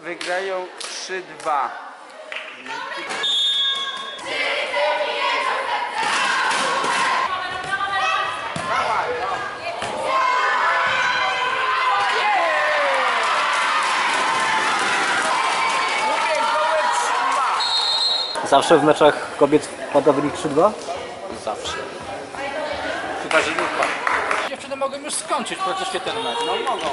wygrają 3-2. Zawsze w meczach kobiet pada wynik 3-2? Zawsze. Chyba, że nie wpadł. Dziewczyny mogą już skończyć praktycznie ten mecz. No mogą.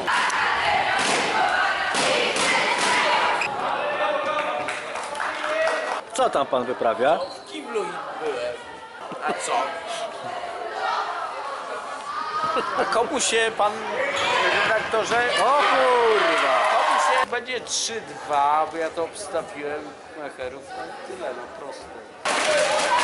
Co tam pan wyprawia? W kiblu byłem. A co? A komu się, pan redaktorze? O kurwa! Komu się będzie 3-2, bo ja to obstawiłem macherów. No tyle, no proste.